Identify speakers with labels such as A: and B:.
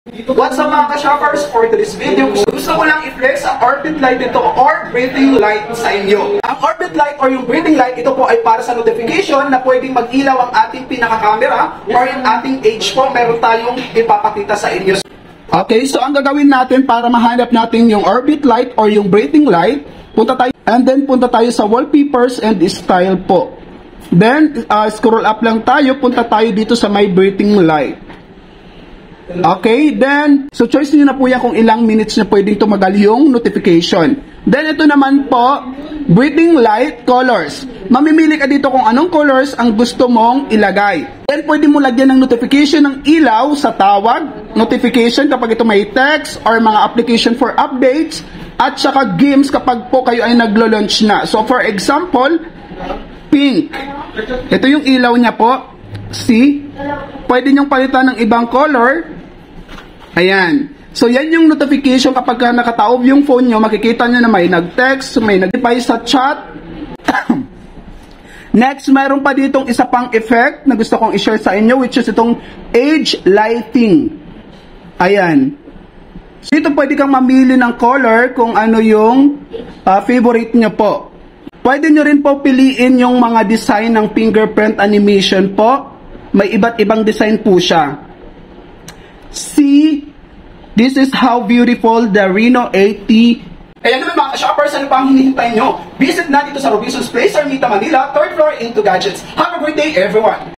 A: What's up mga ka-shoppers? For today's video, gusto ko lang i-flex ang orbit light nito or breathing light sa inyo. Ang orbit light or yung breathing light, ito po ay para sa notification na pwedeng mag-ilaw ang ating pinaka-camera or yung ating age po, meron tayong ipapakita sa inyo. Okay, so ang gagawin natin para mahanap natin yung orbit light or yung breathing light, punta tayo sa wallpapers and style po. Then, scroll up lang tayo, punta tayo dito sa my breathing light. Okay, then, so choice niyo na po yan kung ilang minutes na pwedeng tumagal yung notification. Then, ito naman po, breathing light colors. Mamimili ka dito kung anong colors ang gusto mong ilagay. Then, pwede mo lagyan ng notification ng ilaw sa tawag, notification kapag ito may text or mga application for updates, at saka games kapag po kayo ay naglo-launch na. So, for example, pink. Ito yung ilaw niya po. See? Pwede nyong palitan ng ibang color. Ayan. So, yan yung notification kapag nakataob yung phone nyo, makikita nyo na may nag-text, may nag-reply sa chat. Next, mayroon pa ditong isa pang effect na gusto kong i-share sa inyo, which is itong age lighting. Ayan. So, ito pwede kang mamili ng color kung ano yung favorite nyo po. Pwede nyo rin po piliin yung mga design ng fingerprint animation po. May iba't ibang design po siya. See, this is how beautiful the Reno 80. Kaya naman mga shoppers, ano pa ang hinihintay nyo? Visit na dito sa Robinson's Place, Ermita, Manila, 3rd floor into Gadgets. Have a great day everyone!